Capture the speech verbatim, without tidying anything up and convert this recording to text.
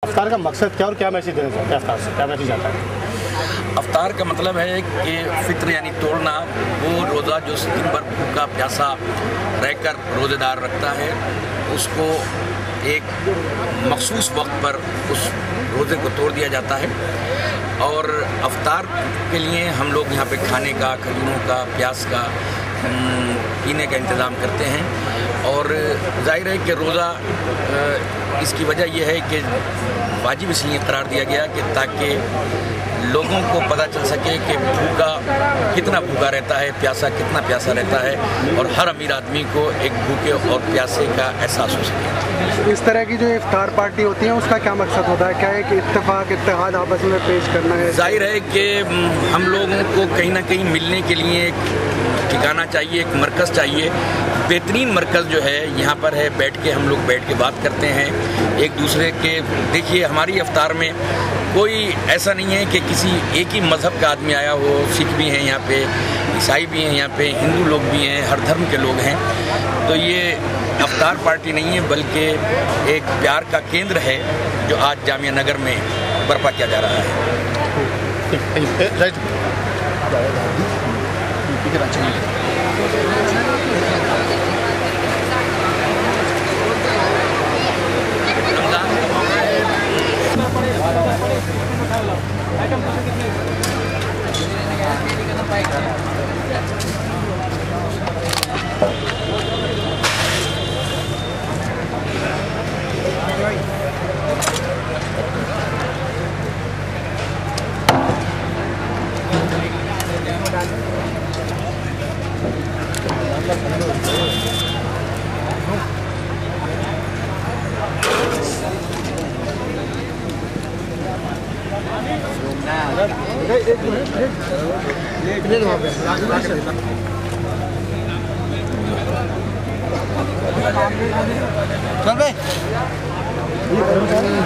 अफ्तार का मकसद क्या और क्या मैसेज देना चाहते हैं? अफ्तार से क्या मैसेज आता है? अफ्तार का मतलब है कि फित्र यानी तोड़ना, वो रोज़ा जो दिन भर भूखा प्यासा रहकर रोज़ेदार रखता है उसको एक मखसूस वक्त पर उस रोज़े को तोड़ दिया जाता है। और अफ्तार के लिए हम लोग यहाँ पे खाने का, खजूरों का, प्याज का, पीने का इंतज़ाम करते हैं। और जाहिर है कि रोज़ा इसकी वजह यह है कि वाजिब इसलिए करार दिया गया कि ताकि लोगों को पता चल सके कि भूखा कितना भूखा रहता है, प्यासा कितना प्यासा रहता है, और हर अमीर आदमी को एक भूखे और प्यासे का एहसास हो सके। इस तरह की जो इफ्तार पार्टी होती है उसका क्या मकसद होता है? क्या है कि इत्तेफाक इत्तेहाद आपस में पेश करना है? जाहिर है कि हम लोगों को कहीं ना कहीं मिलने के लिए एक ठिकाना चाहिए, एक मरकज़ चाहिए। बेहतरीन मरकज़ जो है यहाँ पर है, बैठ के हम लोग बैठ के बात करते हैं एक दूसरे के। देखिए हमारी इफ्तार में कोई ऐसा नहीं है कि किसी एक ही मज़हब का आदमी आया हो। सिख भी हैं यहाँ पे, ईसाई भी हैं यहाँ पे, हिंदू लोग भी हैं, हर धर्म के लोग हैं। तो ये अफ्तार पार्टी नहीं है बल्कि एक प्यार का केंद्र है जो आज जामिया नगर में बर्पा किया जा रहा है। चल भाई।